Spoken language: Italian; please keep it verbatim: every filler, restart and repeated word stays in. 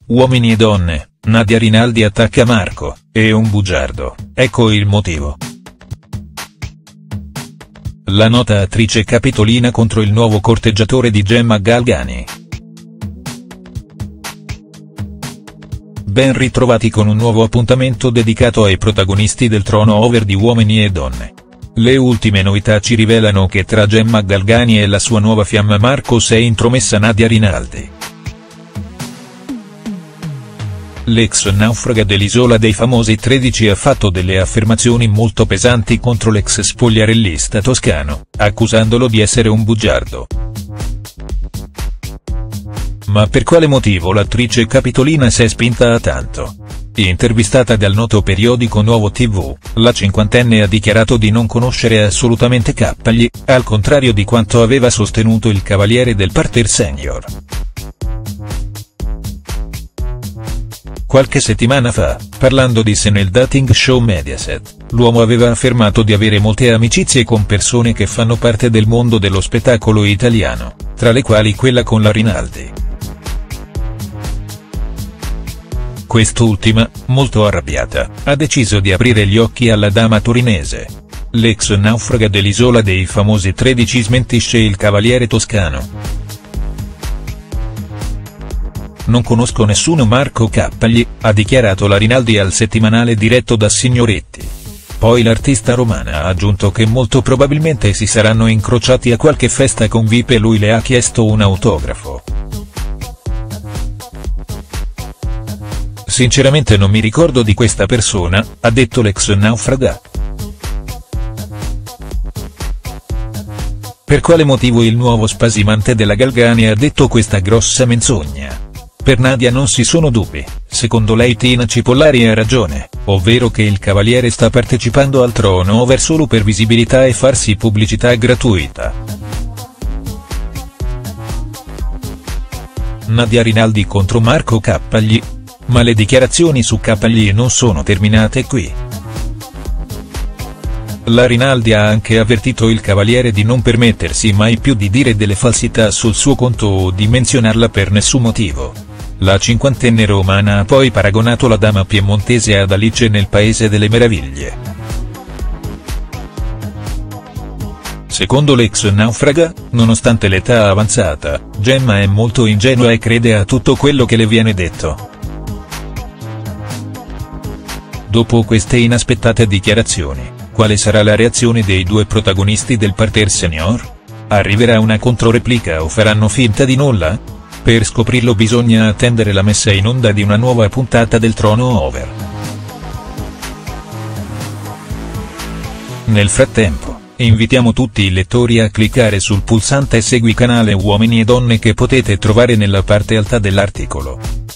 Uomini e donne, Nadia Rinaldi attacca Marco, è un bugiardo, ecco il motivo. La nota attrice capitolina contro il nuovo corteggiatore di Gemma Galgani. Ben ritrovati con un nuovo appuntamento dedicato ai protagonisti del trono over di Uomini e Donne. Le ultime novità ci rivelano che tra Gemma Galgani e la sua nuova fiamma Marco si è intromessa Nadia Rinaldi. L'ex naufraga dell'Isola dei Famosi tredici ha fatto delle affermazioni molto pesanti contro l'ex spogliarellista toscano, accusandolo di essere un bugiardo. Ma per quale motivo l'attrice capitolina si è spinta a tanto? Intervistata dal noto periodico Nuovo tivù, la cinquantenne ha dichiarato di non conoscere assolutamente Cappagli, al contrario di quanto aveva sostenuto il cavaliere del parterre senior. Qualche settimana fa, parlando di sé nel dating show Mediaset, l'uomo aveva affermato di avere molte amicizie con persone che fanno parte del mondo dello spettacolo italiano, tra le quali quella con la Rinaldi. Quest'ultima, molto arrabbiata, ha deciso di aprire gli occhi alla dama torinese. L'ex naufraga dell'Isola dei Famosi tredici smentisce il cavaliere toscano. Non conosco nessuno Marco Cappagli, ha dichiarato la Rinaldi al settimanale diretto da Signoretti. Poi l'artista romana ha aggiunto che molto probabilmente si saranno incrociati a qualche festa con V I P e lui le ha chiesto un autografo. Sinceramente non mi ricordo di questa persona, ha detto l'ex naufraga. Per quale motivo il nuovo spasimante della Galgani ha detto questa grossa menzogna? Per Nadia non ci sono dubbi, secondo lei Tina Cipollari ha ragione, ovvero che il cavaliere sta partecipando al trono over solo per visibilità e farsi pubblicità gratuita. Nadia Rinaldi contro Marco Cappagli? Ma le dichiarazioni su Cappagli non sono terminate qui. La Rinaldi ha anche avvertito il cavaliere di non permettersi mai più di dire delle falsità sul suo conto o di menzionarla per nessun motivo. La cinquantenne romana ha poi paragonato la dama piemontese ad Alice nel Paese delle Meraviglie. Secondo l'ex naufraga, nonostante l'età avanzata, Gemma è molto ingenua e crede a tutto quello che le viene detto. Dopo queste inaspettate dichiarazioni, quale sarà la reazione dei due protagonisti del parterre senior? Arriverà una controreplica o faranno finta di nulla? Per scoprirlo bisogna attendere la messa in onda di una nuova puntata del trono over. Nel frattempo, invitiamo tutti i lettori a cliccare sul pulsante segui canale Uomini e Donne che potete trovare nella parte alta dell'articolo.